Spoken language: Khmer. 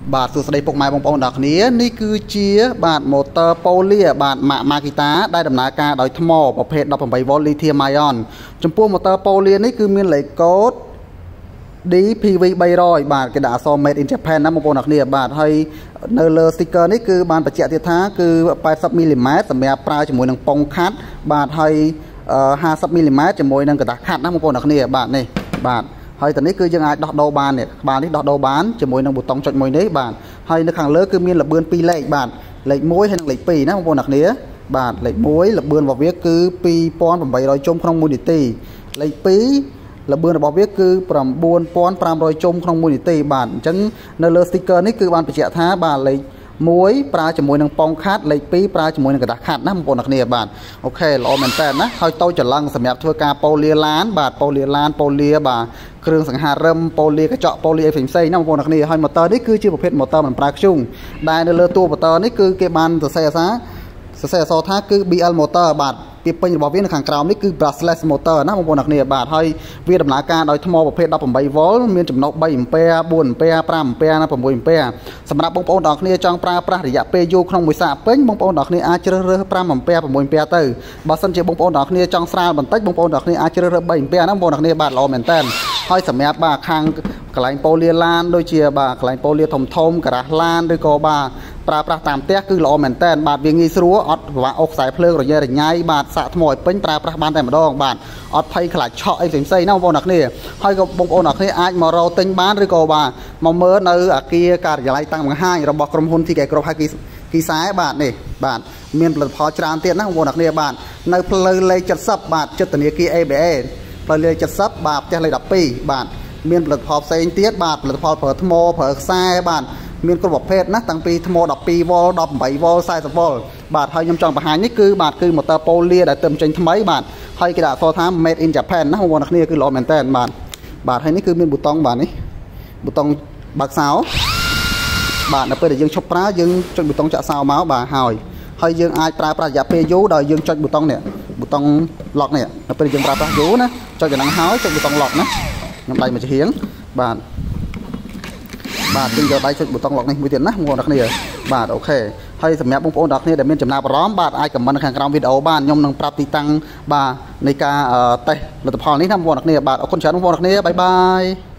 បាទ សួស្តីពុកម៉ែបងប្អូនទាំងគ្នានេះគឺជាបាទម៉ូទ័រប៉ូលីបាទ Makita ដែលដំណើរការដោយថ្មប្រភេទ 18V lithium ion ចំពោះម៉ូទ័រប៉ូលីនេះគឺមានលេខកូដ DPV300 បាទគេដាក់អក្សរ Made in Japan ណាបងប្អូនទាំងគ្នាបាទហើយនៅលើ sticker នេះគឺបានបញ្ជាក់ទៀតថាគឺ80 mm សម្រាប់ប្រើជាមួយនឹងប៉ុងខាត់បាទហើយ50 mm ជាមួយនឹងกระดาษខាត់ណាបងប្អូនទាំងគ្នាបាទនេះបាទហើយតនេះគឺយើងអាចដោះដូរបាននេះក្បាលនេះដោះដូរបានជាមួយនឹងប៊ូតុងចុចមួយនេះបាទហើយនៅខាងលើគឺមានល្បឿន2លេខបាទលេខ1ហើយនិងលេខ2ណាបងប្អូនទាំងគ្នាបាទលេខ1ល្បឿនរបស់វាគឺ 2800 ជុំក្នុង1នាទីលេខ2ល្បឿនរបស់វាគឺ 9500 ជុំក្នុង1នាទីបាទអញ្ចឹងនៅលើ sticker នេះគឺបានបញ្ជាក់ថាបាទលេខ1ប្រើជាមួយនឹងប៉ុងខាត់លេខ2ប្រើជាមួយនឹងกระดาษខាត់ណាបងប្អូនទាំងគ្នាបាទអូខេល្អមែនតើណាហើយតូចច្រឡឹងសម្រាប់ធ្វើការប៉ូលីឡានបាទប៉ូលីឡានប៉ូលីបាទគ្រឿងសង្ហារឹមប៉ូលីកញ្ចក់ប៉ូលីអីផ្សេងៗណាបងប្អូនទាំងគ្នាហើយម៉ូទ័រនេះគឺជាប្រភេទម៉ូទ័រមិនប្រើធ្យូងដែលនៅលើតួម៉ូទ័រនេះគឺគេបានសរសេរអក្សរថាគឺ BL motor បាទពីពេញរបស់វានៅខាងក្រោមនេះគឺ Brushless motor ណាបងប្អូនទាំងគ្នាបាទហើយវាដំណើរការដោយថ្មប្រភេទ 18V មានចំណុច 3A 4A 5A ណា 6A សម្រាប់បងប្អូនទាំងគ្នាចង់ប្រើប្រាស់រយៈពេលយូរក្នុងមួយសាកពេញបងប្អូនទាំងគ្នាអាចជ្រើសរើស 5A 6A ទៅបើសិនជាបងប្អូនទាំងគ្នាចង់ស្រាលបន្តិចបងប្អូនទាំងគ្នាអាចជ្រើសរើស 3A ណាបងប្អូនទាំងគ្នាបាទល្អមែនតើហើយសម្រាប់បាទខាងកន្លែងប៉ូលីឡានដូចជាបាទកន្លែងប៉ូលីធំការ៉ាសឡានឬក៏បាទប្រើប្រាស់តាមផ្ទះគឺល្អមែនតើបាទវាងាយស្រួលអត់ពិបាកអុកខ្សែភ្លើងរញ៉េរញ៉ៃបាទសាកថ្មឲ្យពេញប្រើប្រាស់បានតែម្ដងបាទអត់ភ័យខ្លាចឆក់អីផ្សេងៗណាបងប្អូនទាំងគ្នាហើយក៏បងប្អូនទាំងគ្នាអាចមករកទិញបានឬក៏បាទមកមើលនៅអគារការិយាល័យតាំងបង្ហាញរបស់ក្រុមហ៊ុន TK គ្រប់ហើយគីសែបាទនេះបាទមានផលិតផលច្រើនទៀតណាបងប្អូនទាំងគ្នាបាទនៅផ្លូវលេខ70បាទចិត្តធនាគារ ABA ផ្លូវលេខ70បាទផ្ទះលេខ12បាទមានផលិតផលផ្សេងទៀតបាទផលិតផលប្រើថ្មប្រើខ្សែបាទមានគ្រប់ប្រភេទណាតាំងពីថ្ម 12V 18V 40V បាទហើយខ្ញុំចង់បង្ហាញនេះគឺបាទគឺម៉ូទ័រប៉ូលីដែលទើបចេញថ្មីបាទហើយគេដាក់អក្សរថា Made in Japan ណាបងប្អូនគ្នាគឺល្អមែនតើបាទហើយនេះគឺមានប៊ូតុងបាទនេះប៊ូតុងបើកសោបាទនៅពេលដែលយើងឈប់ប្រើយើងចុចប៊ូតុងចាក់សោមកបាទហើយយើងអាចប្រើប្រាស់រយៈពេលយូរដោយយើងចុចប៊ូតុងនេះប៊ូតុង lock នេះនៅពេលយើងប្រើប្រាស់យូរណាចុចកណ្ដឹងហើយចុចប៊ូតុង lock ណាខ្ញុំដៃមកជាហៀងបាទយើងយកដៃចុចប៊ូតុង lock នេះមួយទៀតណាបងប្អូនទាំងគ្នាបាទអូខេហើយសម្រាប់បងប្អូនទាំងគ្នាដែលមានចំណាប់អារម្មណ៍បាទអាចខមមិននៅខាងក្រោមវីដេអូបានខ្ញុំនឹងប្រាប់ទីតាំងបាទនៃការតេស្តលទ្ធផលនេះណាបងប្អូនទាំងគ្នាបាទអរគុណច្រើនបងប្អូនទាំងគ្នាបាយបាយ